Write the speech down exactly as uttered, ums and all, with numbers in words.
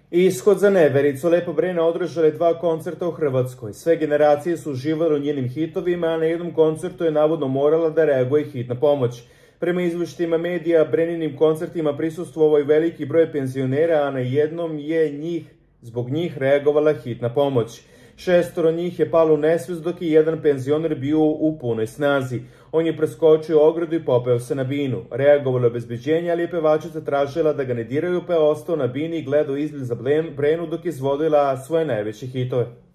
Ishod za nevericu. Lepa Brena održala je dva koncerta u Hrvatskoj. Sve generacije su uživale u njenim hitovima, a na jednom koncertu je navodno morala da reaguje hitna pomoć. Prema izveštajima medija, Breninim koncertima prisustvovao i veliki broj penzionera, a na jednom je njih, zbog njih reagovala hitna pomoć. Šestoro njih je palo u nesvest, dok je jedan penzioner bio u punoj snazi. On je preskočio ogradu i popeo se na binu. Reagovalo je obezbeđenje, ali je pevačica tražila da ga ne diraju, pa je ostao na bini i gledao izgled za Brenu dok je izvodila svoje najveće hitove.